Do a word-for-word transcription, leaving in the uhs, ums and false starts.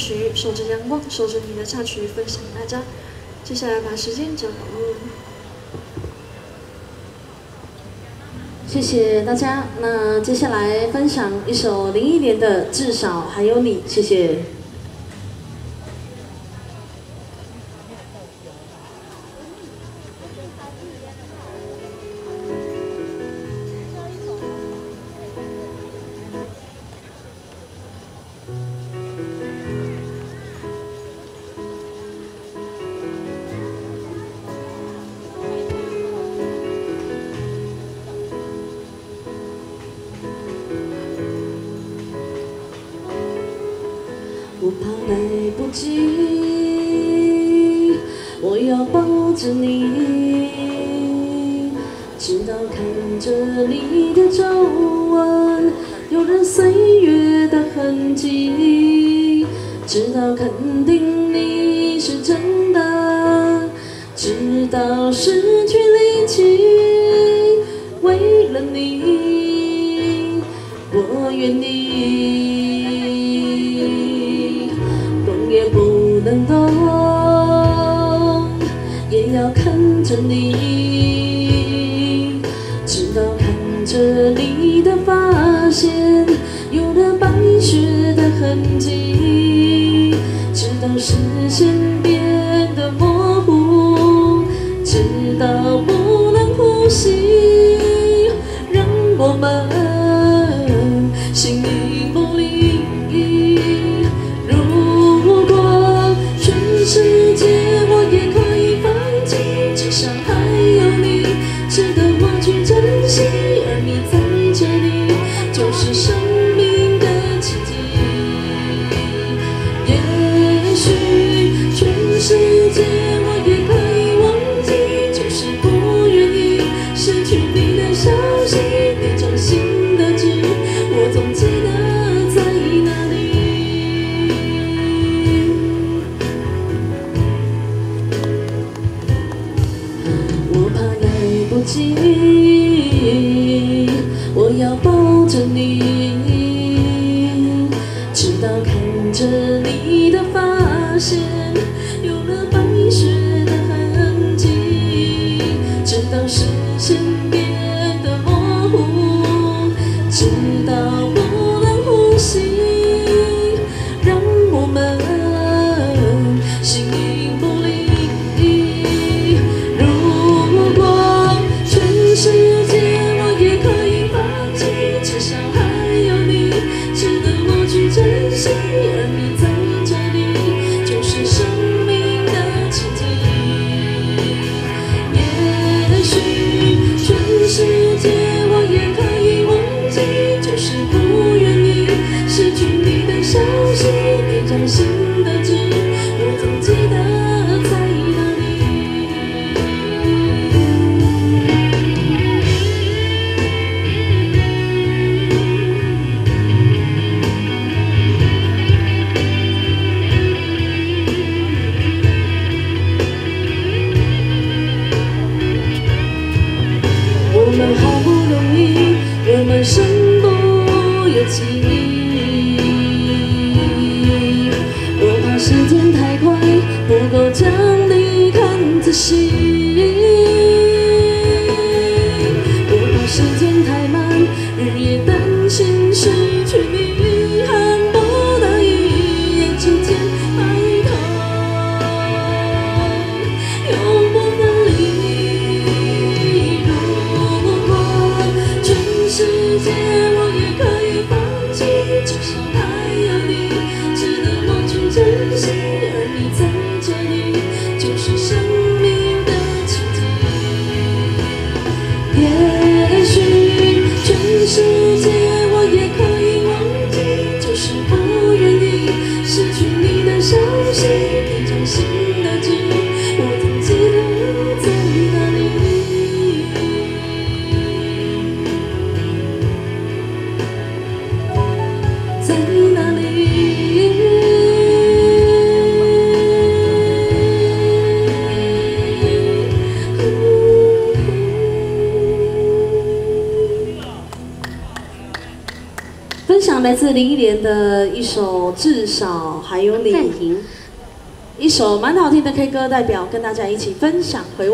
曲《守着阳光，守着你》的插曲分享给大家。接下来把时间交给露露。 谢谢大家。那接下来分享一首林忆莲的《至少还有你》，谢谢。 我怕来不及，我要抱着你，直到看着你的皱纹有了岁月的痕迹，直到肯定你是真的，直到失去力气，为了你，我愿意。 也不能动，也要看着你，直到看着你的发线有了白雪的痕迹，直到视线变得模糊，直到不能呼吸，让我们形影不离。 世界我也可以放弃，至少还有你，值得我去珍惜。而你在这里，就是生命的奇迹。也许全世界我也可以忘记，就是不愿意失去你的消息。你掌心的痣，我总记得在哪里。 我要抱着你，直到看着你的发线有了白雪的痕迹，直到视线变得模糊，直到不能呼吸，让我们形影不离。 世界我也可以放弃，至少还有你，值得我去珍惜。而你在这里，就是生命的奇迹。也许全世界我也可以忘记，就是不愿意失去你的消息。你掌心的痣，我总记得在哪里。 我们好不容易我们身不由己，我怕时间太快，不够将你看仔细。我怕时间太慢，日夜担心失去你，恨不得一夜之间白头，永不分离。 世界我也可以放弃，至少还有你，值得我去珍惜。而你在这里，就是生命的奇迹。也许全世界我也可以忘记，就是不愿意失去你的消息。你掌心的痣，我总记得在哪里。 在哪里？分享享来自林忆莲的一首《至少还有你》， 暂停。 一首蛮好听的 K 歌，代表跟大家一起分享回。